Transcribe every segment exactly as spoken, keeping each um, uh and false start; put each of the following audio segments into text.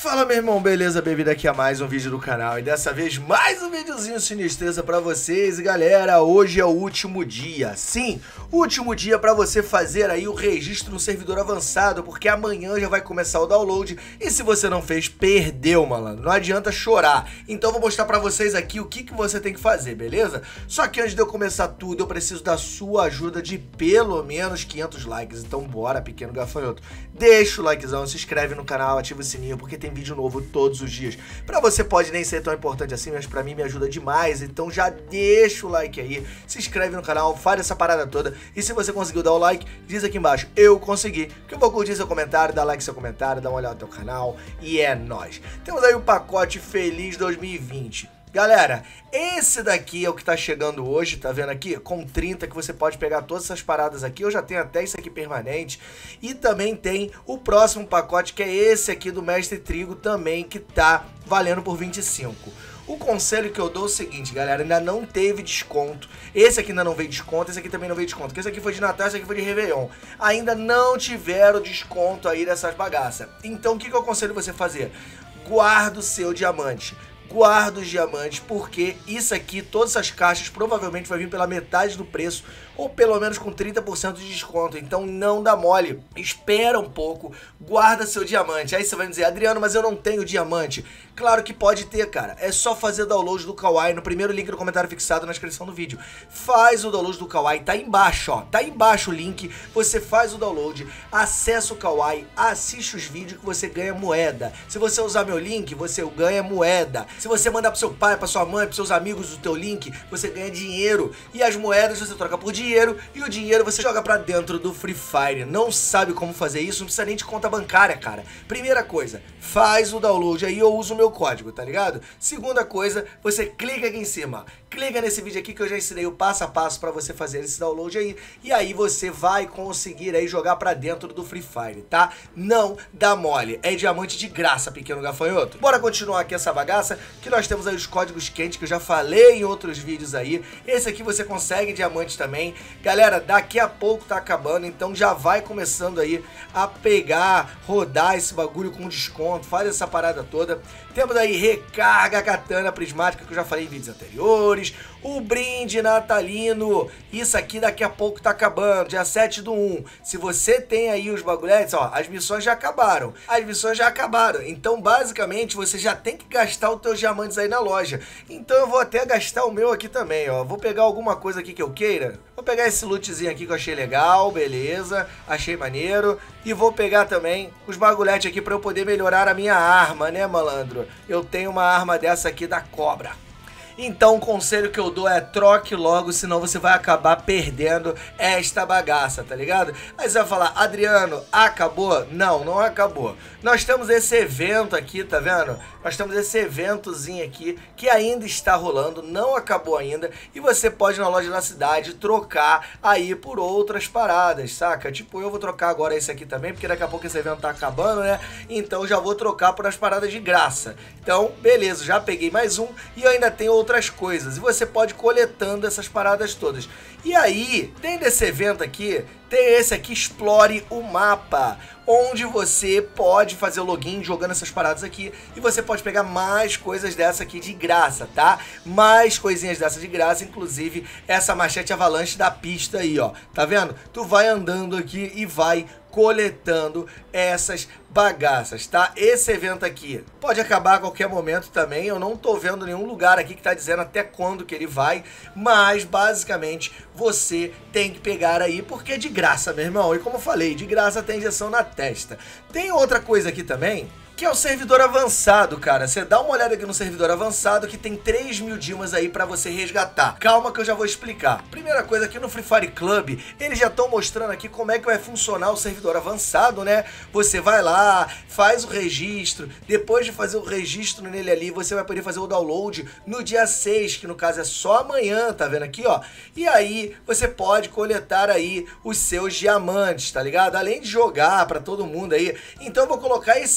Fala, meu irmão, beleza? Bem-vindo aqui a mais um vídeo do canal. E dessa vez mais um videozinho sinistreza pra vocês. E galera, hoje é o último dia. Sim, último dia pra você fazer aí o registro no servidor avançado, porque amanhã já vai começar o download. E se você não fez, perdeu, malandro. Não adianta chorar. Então eu vou mostrar pra vocês aqui o que, que você tem que fazer, beleza? Só que antes de eu começar tudo, eu preciso da sua ajuda de pelo menos quinhentos likes. Então bora, pequeno gafanhoto. Deixa o likezão, se inscreve no canal, ativa o sininho, porque tem vídeo novo todos os dias. Pra você pode nem ser tão importante assim, mas pra mim me ajuda demais. Então já deixa o like aí, se inscreve no canal, faz essa parada toda. E se você conseguiu dar o like, diz aqui embaixo, eu consegui, que eu vou curtir seu comentário, dar like no seu comentário, dar uma olhada no teu canal. E é nóis. Temos aí o pacote Feliz dois mil e vinte. Galera, esse daqui é o que tá chegando hoje, tá vendo aqui? Com trinta, que você pode pegar todas essas paradas aqui. Eu já tenho até isso aqui permanente. E também tem o próximo pacote, que é esse aqui do Mestre Trigo também, que tá valendo por vinte e cinco. O conselho que eu dou é o seguinte, galera, ainda não teve desconto. Esse aqui ainda não veio desconto, esse aqui também não veio desconto. Porque esse aqui foi de Natal, esse aqui foi de Réveillon. Ainda não tiveram desconto aí dessas bagaças. Então o que, que eu aconselho você fazer? Guarda o seu diamante. Guarda os diamantes, porque isso aqui, todas essas caixas provavelmente vai vir pela metade do preço, ou pelo menos com trinta por cento de desconto. Então não dá mole, espera um pouco, guarda seu diamante. Aí você vai me dizer, Adriano, mas eu não tenho diamante. Claro que pode ter, cara. É só fazer download do Kawaii no primeiro link do comentário fixado na descrição do vídeo. Faz o download do Kawaii, tá embaixo, ó. Tá embaixo o link, você faz o download, acessa o Kawaii, assiste os vídeos que você ganha moeda. Se você usar meu link, você ganha moeda. Se você mandar pro seu pai, pra sua mãe, pros seus amigos o teu link, você ganha dinheiro. E as moedas você troca por dinheiro, e o dinheiro você joga pra dentro do Free Fire. Não sabe como fazer isso? Não precisa nem de conta bancária, cara. Primeira coisa, faz o download aí, eu uso o meu código, tá ligado? Segunda coisa, você clica aqui em cima. Clica nesse vídeo aqui que eu já ensinei o passo a passo pra você fazer esse download aí. E aí você vai conseguir aí jogar pra dentro do Free Fire, tá? Não dá mole. É diamante de graça, pequeno gafanhoto. Bora continuar aqui essa bagaça, que nós temos aí os códigos quentes, que eu já falei em outros vídeos aí. Esse aqui você consegue diamante também. Galera, daqui a pouco tá acabando, então já vai começando aí a pegar, rodar esse bagulho com desconto, faz essa parada toda. Temos aí recarga katana prismática, que eu já falei em vídeos anteriores. O brinde natalino, isso aqui daqui a pouco tá acabando, dia sete do um. Se você tem aí os bagulhetes, ó, as missões já acabaram. As missões já acabaram, então basicamente você já tem que gastar os teus diamantes aí na loja. Então eu vou até gastar o meu aqui também, ó. Vou pegar alguma coisa aqui que eu queira. Vou pegar esse lootzinho aqui que eu achei legal, beleza, achei maneiro. E vou pegar também os bagulhetes aqui pra eu poder melhorar a minha arma, né, malandro? Eu tenho uma arma dessa aqui da cobra. Então o conselho que eu dou é troque logo, senão você vai acabar perdendo esta bagaça, tá ligado? Aí você vai falar, Adriano, acabou? Não, não acabou. Nós temos esse evento aqui, tá vendo? Nós temos esse eventozinho aqui que ainda está rolando, não acabou ainda. E você pode ir na loja da cidade trocar aí por outras paradas, saca? Tipo, eu vou trocar agora esse aqui também, porque daqui a pouco esse evento tá acabando, né? Então já vou trocar por as paradas de graça. Então, beleza, já peguei mais um e eu ainda tenho outro outras coisas, e você pode ir coletando essas paradas todas. E aí, dentro desse evento aqui, tem esse aqui, Explore o Mapa, onde você pode fazer o login jogando essas paradas aqui, e você pode pegar mais coisas dessa aqui de graça, tá? Mais coisinhas dessa de graça, inclusive essa machete avalanche da pista aí, ó. Tá vendo? Tu vai andando aqui e vai coletando essas bagaças, tá? Esse evento aqui pode acabar a qualquer momento também. Eu não tô vendo nenhum lugar aqui que tá dizendo até quando que ele vai, mas basicamente você tem que pegar aí, porque é de graça, meu irmão. E como eu falei, de graça tem injeção na testa. Tem outra coisa aqui também, que é o servidor avançado, cara. Você dá uma olhada aqui no servidor avançado, que tem três mil dimas aí pra você resgatar. Calma que eu já vou explicar. Primeira coisa, aqui no Free Fire Club, eles já estão mostrando aqui como é que vai funcionar o servidor avançado, né? Você vai lá, faz o registro. Depois de fazer o registro nele ali, você vai poder fazer o download no dia seis, que no caso é só amanhã, tá vendo aqui, ó? E aí, você pode coletar aí os seus diamantes, tá ligado? Além de jogar pra todo mundo aí. Então eu vou colocar esse link aqui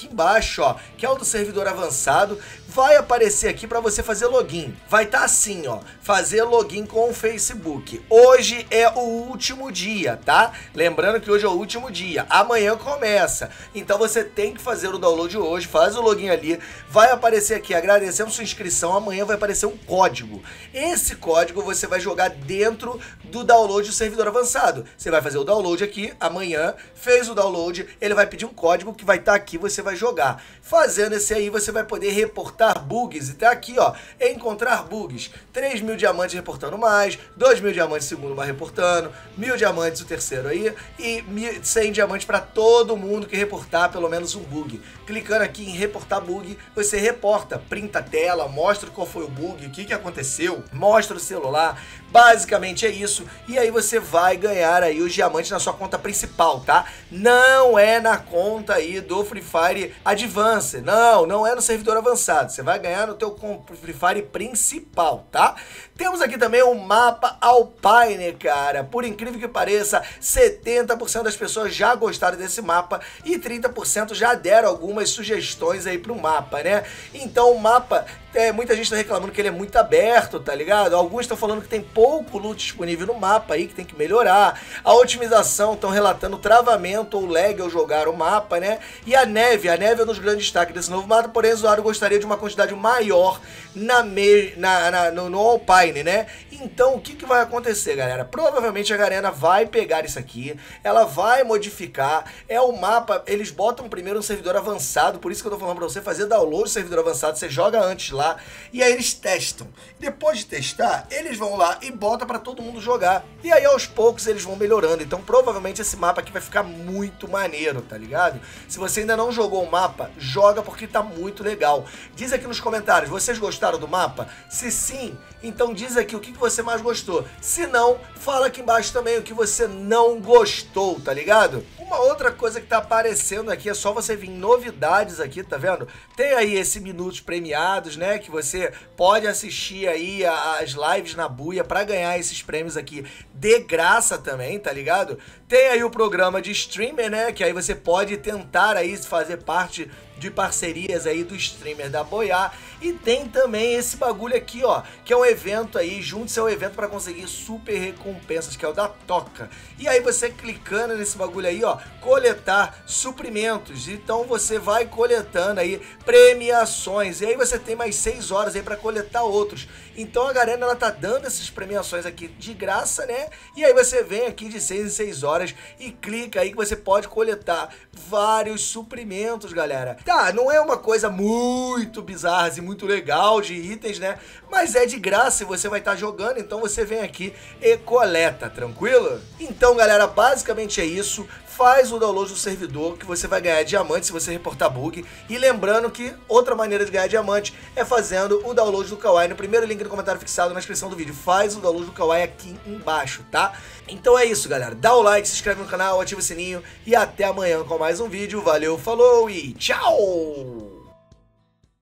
aqui embaixo, ó, que é o do servidor avançado, vai aparecer aqui para você fazer login. Vai estar tá assim, ó, fazer login com o Facebook. Hoje é o último dia, tá? Lembrando que hoje é o último dia, amanhã começa. Então você tem que fazer o download hoje, faz o login ali, vai aparecer aqui, agradecemos sua inscrição, amanhã vai aparecer um código. Esse código você vai jogar dentro do download do servidor avançado. Você vai fazer o download aqui, amanhã, fez o download, ele vai pedir um código que vai estar tá aqui, você vai jogar. Fazendo esse aí, você vai poder reportar bugs, e tá aqui, ó, encontrar bugs, três mil diamantes reportando mais, dois mil diamantes segundo mais reportando, mil diamantes o terceiro aí, e cem diamantes para todo mundo que reportar pelo menos um bug. Clicando aqui em reportar bug, você reporta, printa a tela, mostra qual foi o bug, o que que aconteceu, mostra o celular, basicamente é isso, e aí você vai ganhar aí os diamantes na sua conta principal, tá? Não é na conta aí do Free Fire Advance, não, não é no servidor avançado, você vai ganhar no teu Free Fire principal, tá? Temos aqui também o mapa Alpine, cara, por incrível que pareça, setenta por cento das pessoas já gostaram desse mapa e trinta por cento já deram algumas sugestões aí pro mapa, né? Então o mapa, é, muita gente tá reclamando que ele é muito aberto, tá ligado? Alguns estão falando que tem pouco loot disponível no mapa aí, que tem que melhorar. A otimização estão relatando travamento ou lag ao jogar o mapa, né? E a neve, a neve é um dos grandes destaques desse novo mapa, porém o usuário gostaria de uma quantidade maior na me, na, na, no, no Alpine, né? Então o que, que vai acontecer, galera? Provavelmente a Garena vai pegar isso aqui, ela vai modificar, é o mapa, eles botam primeiro um servidor avançado, por isso que eu tô falando pra você fazer download do servidor avançado, você joga antes lá, e aí eles testam. Depois de testar, eles vão lá e botam pra todo mundo jogar, e aí aos poucos eles vão melhorando, então provavelmente esse mapa aqui vai ficar muito maneiro, tá ligado? Se você ainda não jogou o mapa, joga porque tá muito legal. Diz aqui nos comentários, vocês gostaram do mapa? Se sim, então diz aqui o que você mais gostou. Se não, fala aqui embaixo também o que você não gostou, tá ligado? Uma outra coisa que tá aparecendo aqui, é só você vir em novidades aqui, tá vendo? Tem aí esse minutos premiados, né? Que você pode assistir aí as lives na buia pra ganhar esses prêmios aqui de graça também, tá ligado? Tem aí o programa de streamer, né? Que aí você pode tentar aí fazer parte de parcerias aí do streamer da Boiá. E tem também esse bagulho aqui, ó, que é um evento aí, junte-se ao evento para conseguir super recompensas, que é o da Toca. E aí você clicando nesse bagulho aí, ó, coletar suprimentos. Então você vai coletando aí premiações. E aí você tem mais seis horas aí para coletar outros. Então a Garena, ela tá dando essas premiações aqui de graça, né? E aí você vem aqui de seis em seis horas e clica aí que você pode coletar vários suprimentos, galera. Tá, não é uma coisa muito bizarra e muito legal de itens, né? Mas é de graça e você vai estar jogando, então você vem aqui e coleta, tranquilo? Então, galera, basicamente é isso. Faz o download do servidor que você vai ganhar diamante se você reportar bug. E lembrando que outra maneira de ganhar diamante é fazendo o download do Kawaii no primeiro link do comentário fixado na descrição do vídeo. Faz o download do Kawaii aqui embaixo, tá? Então é isso, galera. Dá o like, se inscreve no canal, ativa o sininho e até amanhã com mais um vídeo. Valeu, falou e tchau!